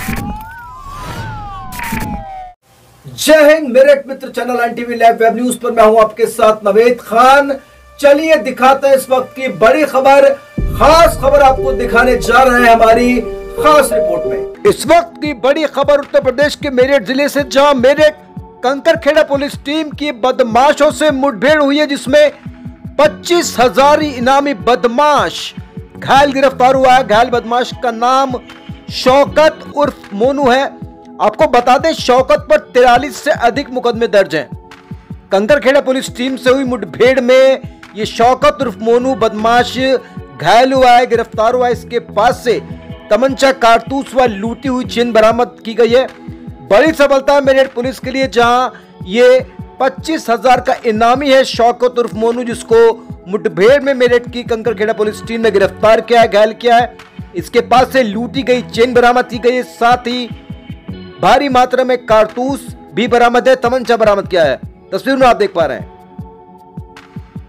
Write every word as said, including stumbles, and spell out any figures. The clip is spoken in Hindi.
जय हिंद, मेरठ मित्र channel NTV live web news पर मैं हूं आपके साथ नवेद खान। चलिए दिखाते हैं इस वक्त की बड़ी खबर। खास खबर आपको दिखाने जा रहे हैं हमारी खास रिपोर्ट में। इस वक्त की बड़ी खबर उत्तर प्रदेश के मेरठ जिले से, जहां मेरठ कंकरखेड़ा पुलिस टीम की बदमाशों से मुठभेड़ हुई है, जिसमें पच्चीस हजार इनामी बदमाश घायल गिरफ्तार हुआ है। घायल बदमाश का नाम शौकत उर्फ मोनू है। आपको बता दें, शौकत पर तिरालीस से अधिक मुकदमे दर्ज हैं। कंकरखेड़ा पुलिस टीम से हुई मुठभेड़ में ये शौकत उर्फ मोनू बदमाश घायल हुआ है, गिरफ्तार हुआ है। इसके पास से तमंचा, कारतूस व लूटी हुई चेन बरामद की गई है। बड़ी सफलता मेरठ पुलिस के लिए, जहां ये पच्चीस हजार का इनामी है शौकत उर्फ मोनू, जिसको मुठभेड़ में मेरठ की कंकरखेड़ा पुलिस टीम ने गिरफ्तार किया है, घायल किया है। इसके पास से लूटी गई चेन बरामद की गई है, साथ ही भारी मात्रा में कारतूस भी बरामद है, तमंचा बरामद किया है। तस्वीर में आप देख पा रहे हैं।